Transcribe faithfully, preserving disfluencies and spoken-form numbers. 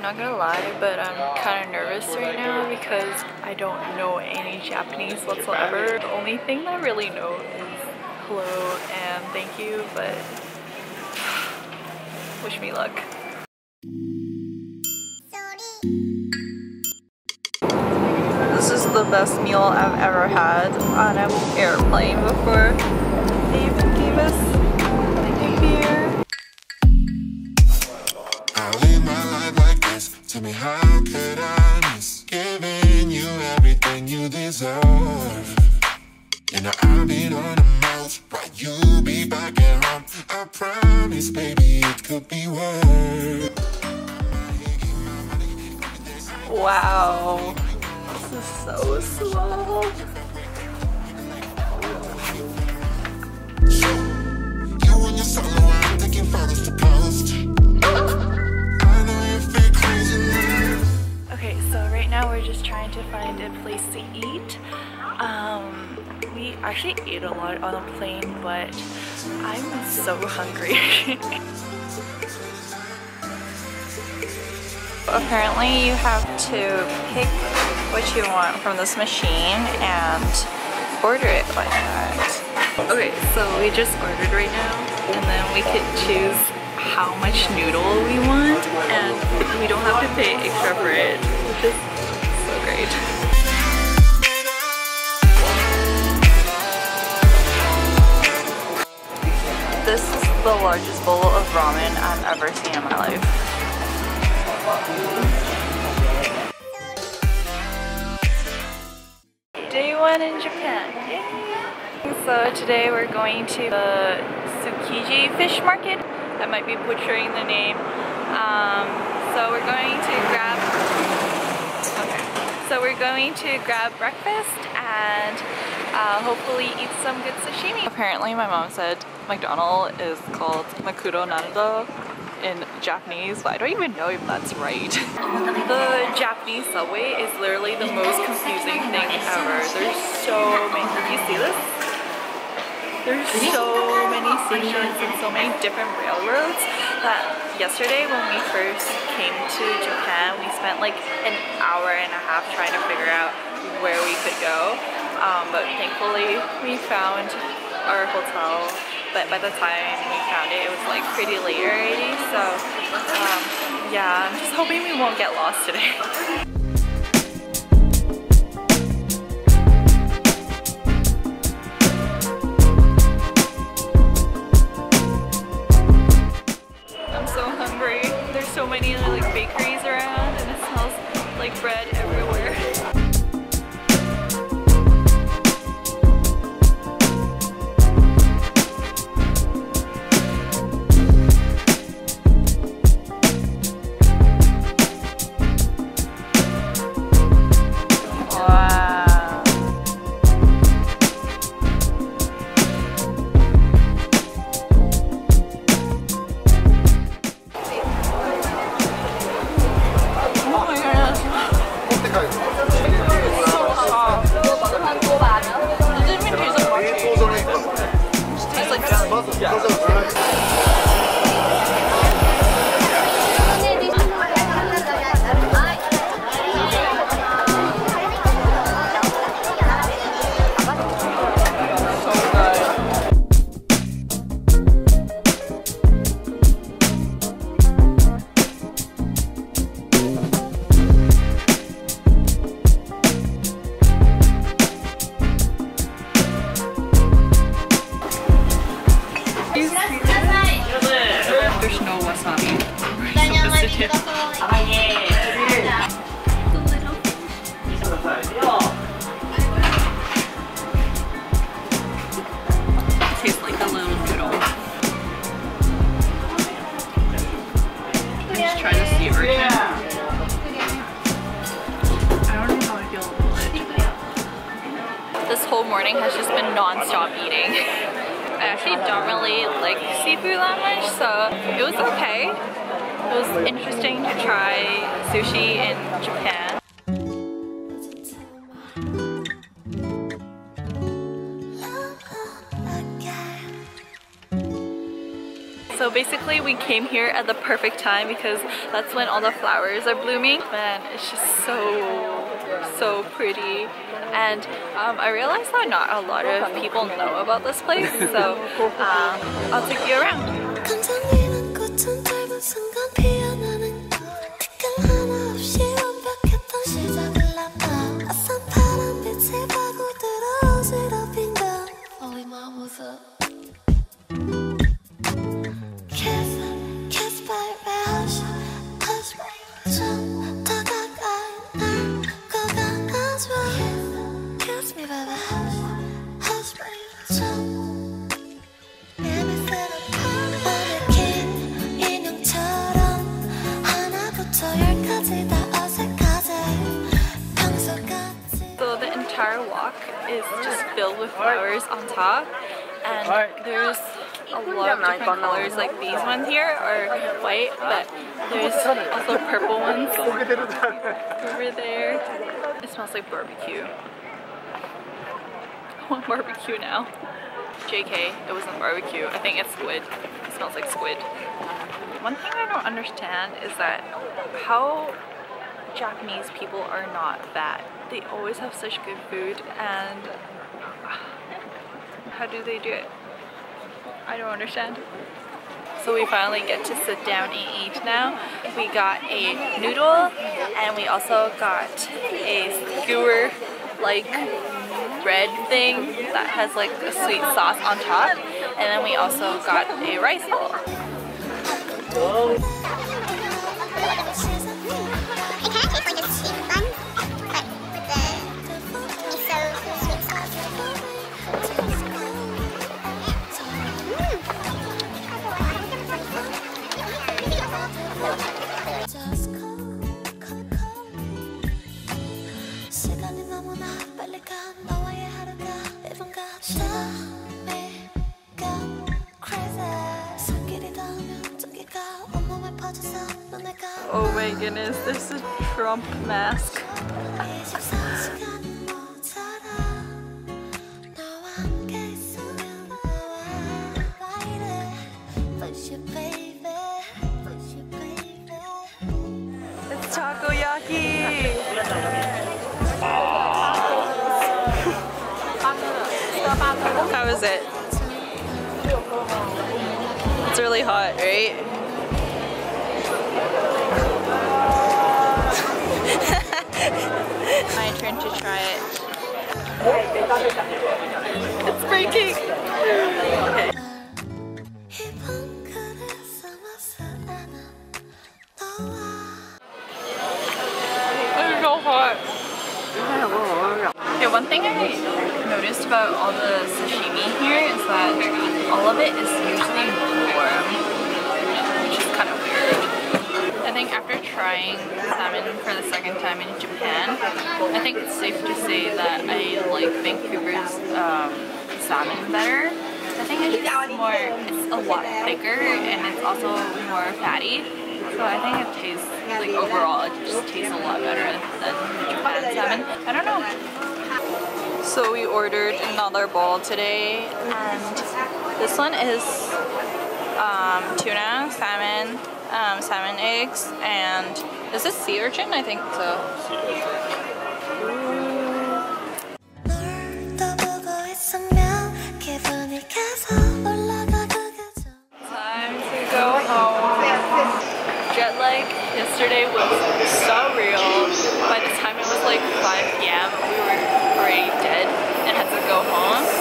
not gonna lie, but I'm kind of nervous right now because I don't know any Japanese whatsoever. The only thing I really know is hello and thank you, but wish me luck. This is the best meal I've ever had on an airplane before. They even gave us a beer. I live my life like this. Tell me how could I miss giving you everything you deserve? You know I've been on a mouse, but you'll be back at home. I promise, baby, it could be worse. Wow, this is so slow. You and your solo, I'm taking photos to post. I know you feel crazy now. Okay, so right now we're just trying to find a place to eat. Um, we actually ate a lot on the plane, but I'm so hungry. Apparently you have to pick what you want from this machine and order it like that. Okay, so we just ordered right now, and then we could choose how much noodle we want, and we don't have to pay extra for it, which is so great. This is the largest bowl of ramen I've ever seen in my life. Day one in Japan. Yay! So today we're going to the Tsukiji fish market. I might be butchering the name. Um, so we're going to grab. Okay. So we're going to grab breakfast and uh, hopefully eat some good sashimi. Apparently, my mom said McDonald's is called Makudo Nando in Japanese, but I don't even know if that's right. The Japanese subway is literally the most confusing thing ever. There's so many, did you see this? There's so many stations and so many different railroads that yesterday when we first came to Japan, we spent like an hour and a half trying to figure out where we could go. Um, but thankfully we found our hotel. But by the time we found it, it was like pretty late already. So um, yeah, I'm just hoping we won't get lost today. I'm so hungry. There's so many like bakeries around, and it smells like bread everywhere. There's no wasabi. We're so visited. It tastes like a little noodle. Let's try the sea version. I don't know how I feel about it. This whole morning has just been non-stop eating. I actually don't really like seafood that much, so it was okay. It was interesting to try sushi in Japan. So basically we came here at the perfect time because that's when all the flowers are blooming. Man, it's just so, so pretty. And um, I realized that not a lot of people know about this place, so um, I'll take you around. So the entire walk is just filled with flowers on top, and there's a lot of different colors. Like these ones here are white, but there's also purple ones over there. It smells like barbecue. I want barbecue now. J K, it wasn't barbecue. I think it's squid. It smells like squid. One thing I don't understand is that how Japanese people are not fat. They always have such good food, and how do they do it? I don't understand. So we finally get to sit down and eat now. We got a noodle, and we also got a skewer like bread thing that has like a sweet sauce on top, and then we also got a rice bowl. Oh my goodness, there's a Trump mask. It's takoyaki! How is it? It's really hot, right? My turn to try it. It's breaking! Okay. It's so hot. Okay, one thing I noticed about all the sashimi here is that all of it is usually warm, which is kind of weird. I think after trying salmon for the second time in Japan, I think it's safe to say that I like Vancouver's um, salmon better. I think it's just more, it's a lot thicker and it's also more fatty. So I think it tastes, like overall, it just tastes a lot better than Japan salmon. I don't know. So we ordered another bowl today, and this one is um, tuna, salmon, um, salmon eggs, and is this sea urchin? I think so. Time to go home. Jet lag yesterday was so real. By the time it was like five P M we were already dead and had to go home.